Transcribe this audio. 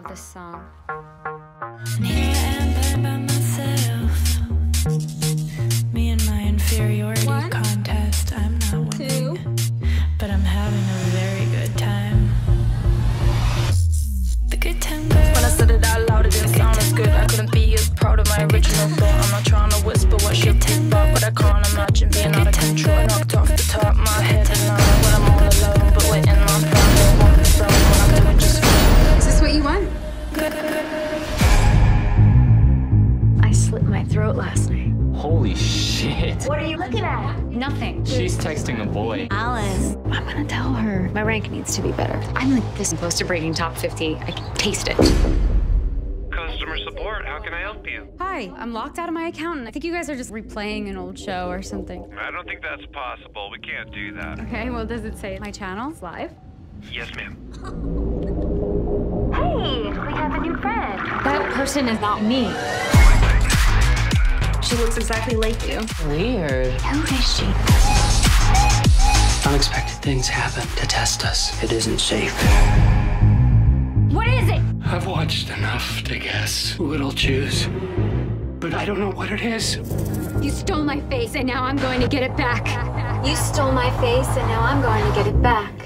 this song. And here I am by myself. Me and my inferiority contest. I'm not winning, but I'm having a very good time. The good time girl. When I said it out loud, it didn't sound as good. I couldn't be as proud of my original thought. I'm not trying to whisper what should be thought, but I can't imagine being out of control. Knocked off the top of my head, and now when I'm all alone, but waiting on family, walking from when I'm doing just fine. Is this what you want? I slit my throat last night. Holy shit. What are you looking at? Nothing. She's texting a boy. Alice, I'm gonna tell her. My rank needs to be better. I'm like this close to breaking top 50. I can taste it. Customer support, how can I help you? Hi, I'm locked out of my account, and I think you guys are just replaying an old show or something. I don't think that's possible. We can't do that. Okay, well, does it say my channel's live? Yes, ma'am. Hey, we have a new friend. That person is not me. She looks exactly like you. Weird. Who is she? Unexpected things happen to test us. It isn't safe. What is it? I've watched enough to guess who it'll choose. But I don't know what it is. You stole my face, and now I'm going to get it back. You stole my face, and now I'm going to get it back.